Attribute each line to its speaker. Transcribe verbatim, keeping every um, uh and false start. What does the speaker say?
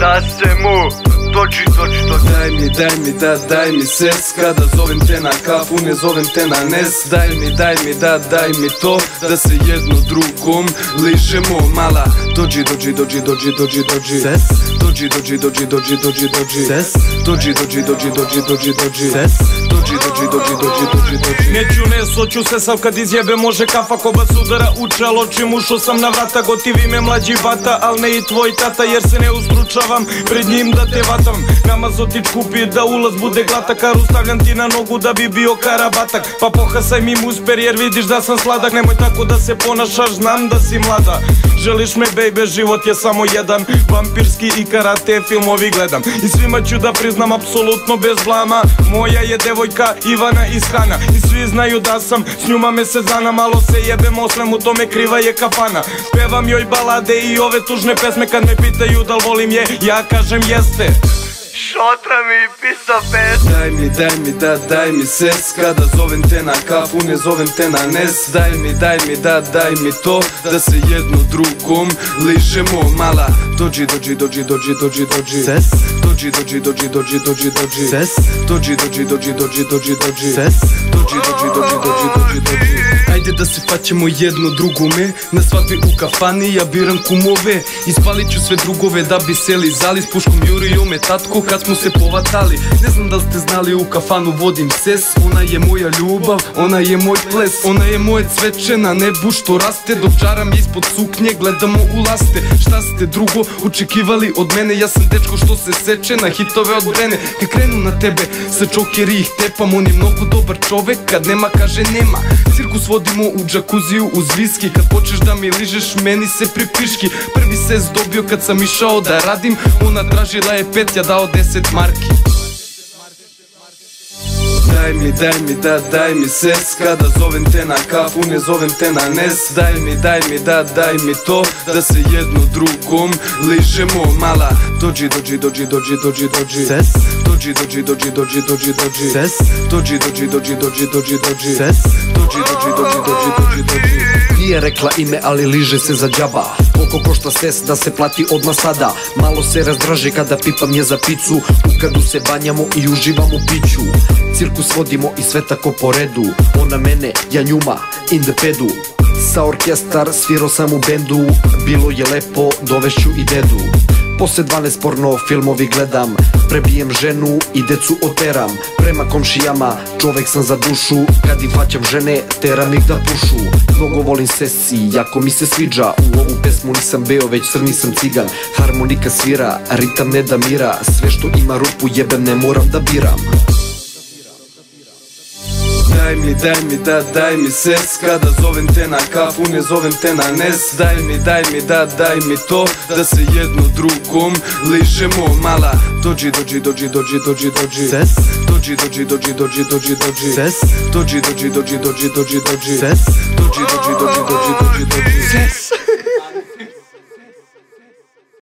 Speaker 1: Da se mu dođi, dođi, dođi.
Speaker 2: Daj mi, daj mi, da, daj mi ses. Kada zovem te na kafu, ne zovem te na nes. Daj mi, daj mi, da, daj mi to, da se jedno drugom ližemo. Mala, dođi, dođi, dođi, dođi, dođi, dođi. Ses. Dođi, dođi, dođi, dođi, dođi, dođi. Ses. Dođi, dođi, dođi, dođi, dođi, dođi. Ses. Dođi, dođi, dođi, dođi, dođi, dođi.
Speaker 3: Neću, ne, soću se sav kad izjebe, može kafa ko ba sudara u čelo. Čim ušao sam na vrata, gotivi me mlađi bata, al ne i tvoj tata, jer se ne ustručavam pred njim da te vatam. Namazotić kupi da ulaz bude glatak, karu stavljam ti na nogu da bi bio karabatak. Pa pohasaj mi musper jer vidiš da sam sladak, nemoj tako da se ponašaš, znam da si mlada. Želiš me baby, život je samo jedan, vampirski i karate filmovi gledam. I svima ću da priznam apsolutno bez blama, moja je devojka Ivana iz Hana. I svi znaju da sam s njuma mesezana, malo se jebem o svemu tome, kriva je kafana. Pevam joj balade i ove tužne pesme, kad me pitaju da li volim je, ja kažem jeste.
Speaker 1: Šotra mi pisa pes.
Speaker 2: Daj mi, daj mi, da, daj mi ses. Kada zovem te na kafu, ne zovem te na nes. Daj mi, daj mi, da, daj mi to, da se jedno drugom ližemo. Mala, dođi, dođi, dođi, dođi, dođi, dođi. Ses. Dođi, dođi, dođi, dođi, dođi, dođi. Ses. Dođi, dođi, dođi, dođi, dođi, dođi. Ses. Dođi, dođi, dođi, dođi, dođi, dođi. Ajde da se faćemo jedno drugome, na svadbi u kafani ja biram kumove. Ispalit ću sve drugove da bi se lizali, s puškom jurio me tatko kad smo se povatali. Ne znam da li ste znali, u kafanu vodim ses. Ona je moja ljubav, ona je moj ples, ona je moje cveće na nebu što raste. Dok čaram ispod suknje, gledamo u laste. Šta ste drugo očekivali od mene? Ja sam dečko što se seče na hitove od Brene. Kad krenu na tebe sa čokeri ih tepam, on je mnogo dobar čovek, kad nema kaže nema. Cirkus vodimo u džakuziju uz viski, kad počneš da mi ližeš meni se pripiški. Prvi ses dobio kad sam išao da radim, ona tražila je pet, ja dao deset marki. Daj mi, daj mi, da, daj mi ses. Kada zovem te na kafu, ne zovem te na nes. Daj mi, daj mi, da, daj mi to, da se jedno drugom ližemo. Mala, dođi, dođi, dođi, dođi, dođi, dođi. Ses. Dođi, dođi, dođi, dođi, dođi, dođi. Ses. Dođi, dođi, dođi, dođi, dođi, dođi. Ses. Dođi, dođi, dođi, dođi, dođi, dođi.
Speaker 4: Nije rekla ime, ali liže se za džaba. Koliko košta ses da se plati odmah sada. Malo se razdraže kada pipam je za picu. U kadu se banjamo i uživamo u piću. Cirkus vodimo i sve tako po redu. Ona mene, ja njuma, in the pedu. Sa orkestar svirao sam u bendu. Bilo je lepo, dovešću i dedu. Posle dvanaest porno filmovi gledam. Prebijem ženu i decu oteram. Prema komšijama čovek sam za dušu. Kad im faćam žene, teram ih da pušu. Mnogo volim sesi, jako mi se sviđa. U ovu pesmu nisam beo, već crni sam cigan. Harmonika svira, ritam ne da mira. Sve što ima rupu jebem, ne moram da biram.
Speaker 2: Daj mi, daj mi, da, daj mi ses. Kada zovem te na kafu, ne zovem te na nes. Daj mi, daj mi, da, daj mi to, da se jedno drugom ližemo. Mala, dođi, dođi, dođi, dođi, dođi, dođi. Ses. Dođi, dođi, dođi, dođi, dođi, dođi. Ses. Dođi, dođi, dođi, dođi, dođi, dođi. Ses. Dođi, dođi, dođi, dođi, dođi, dođi. Ses.